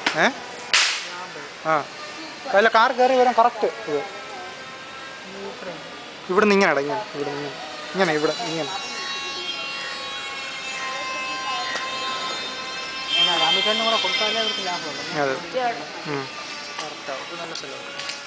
ആ അല്ല കാർ കയറി വരാൻ കറക്റ്റ് ഇത് ഇവിടെ നിന്ന് ഇങ്ങനെ ഇങ്ങനെ ഇവിടെ നിന്ന് ഇങ്ങനെ ഇവിടെ ഇങ്ങനെ രാമചന്ദ്രൻ കൂടെ കൊടുത്താലേ അവർക്ക് ലാഭമുണ്ട്. അതെ കറക്റ്റാവും. നല്ല സ്ഥലമാണ്.